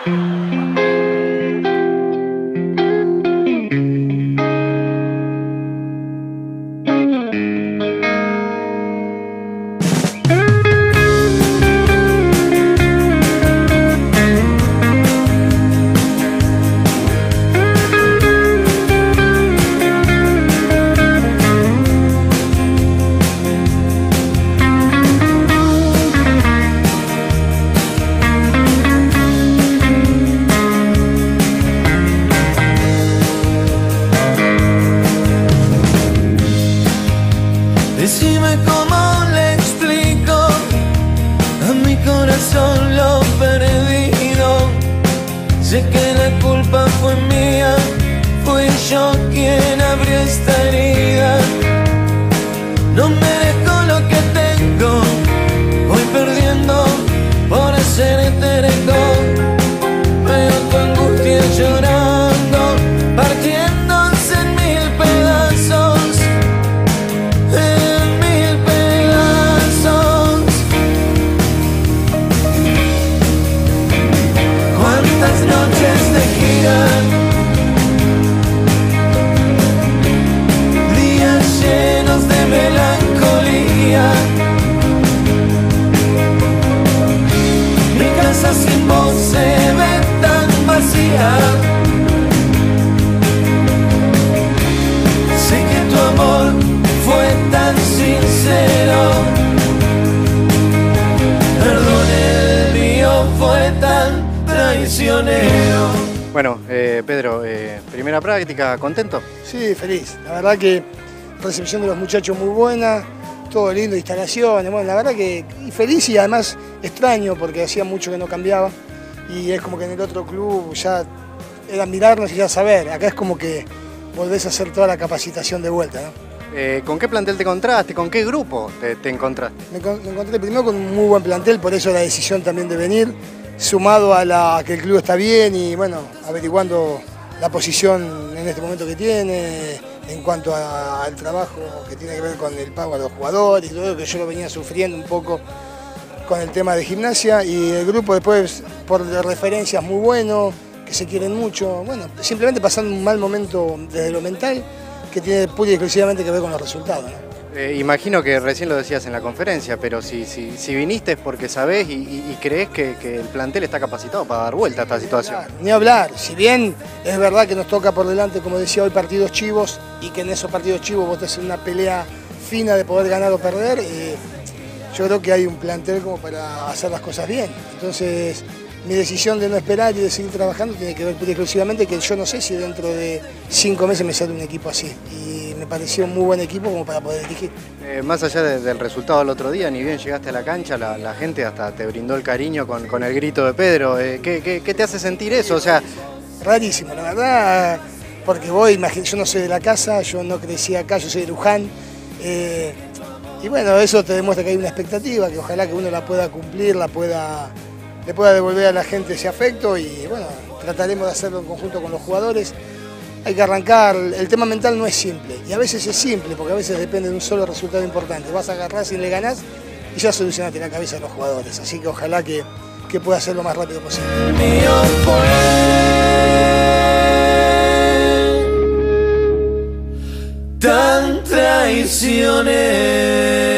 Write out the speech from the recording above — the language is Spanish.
Decime cómo le explico a mi corazón lo perdido. Sé que la culpa fue mía, fui yo quien abrió esta herida. No merezco lo que tengo, voy perdiendo por ser terco. Veo tu angustia llorando, partiéndose en mil pedazos. Cuántas noches de gira, días llenos de melancolía. Mi casa sin vos se ve tan vacía. Sé que tu amor fue tan sincero, perdón, el mío fue tan traicionero. Bueno, Pedro, primera práctica, ¿contento? Sí, feliz. La verdad que recepción de los muchachos muy buena, todo lindo, instalaciones, bueno, la verdad que feliz y además extraño porque hacía mucho que no cambiaba y es como que en el otro club ya era mirarnos y ya saber, acá es como que volvés a hacer toda la capacitación de vuelta, ¿no? ¿Con qué plantel te encontraste? ¿Con qué grupo te encontraste? Me encontré primero con un muy buen plantel, por eso la decisión también de venir, sumado a que el club está bien y bueno, averiguando la posición en este momento que tiene, en cuanto al trabajo que tiene que ver con el pago a los jugadores y todo lo que yo lo venía sufriendo un poco con el tema de Gimnasia y el grupo después por referencias muy bueno, que se quieren mucho, bueno, simplemente pasando un mal momento desde lo mental que tiene pura y exclusivamente que ver con los resultados, ¿no? Imagino que recién lo decías en la conferencia, pero si viniste es porque sabés y creés que el plantel está capacitado para dar vuelta a esta situación. Ni hablar, si bien es verdad que nos toca por delante, como decía hoy, partidos chivos y que en esos partidos chivos vos te haces una pelea fina de poder ganar o perder, yo creo que hay un plantel como para hacer las cosas bien. Entonces, mi decisión de no esperar y de seguir trabajando tiene que ver pura y exclusivamente que yo no sé si dentro de 5 meses me sale un equipo así. Y me pareció un muy buen equipo como para poder dirigir. Más allá del resultado del otro día, ni bien llegaste a la cancha, la gente hasta te brindó el cariño con el grito de Pedro. ¿Qué te hace sentir eso? O sea, rarísimo, la verdad, porque yo no soy de la casa, yo no crecí acá, yo soy de Luján. Y bueno, eso te demuestra que hay una expectativa, que ojalá que uno la pueda cumplir, le pueda devolver a la gente ese afecto y bueno, trataremos de hacerlo en conjunto con los jugadores. Hay que arrancar, el tema mental no es simple y a veces es simple porque a veces depende de un solo resultado importante. Vas a agarrar si le ganás y ya solucionaste la cabeza de los jugadores, así que ojalá que pueda ser lo más rápido posible. Mío fue tan traicionero.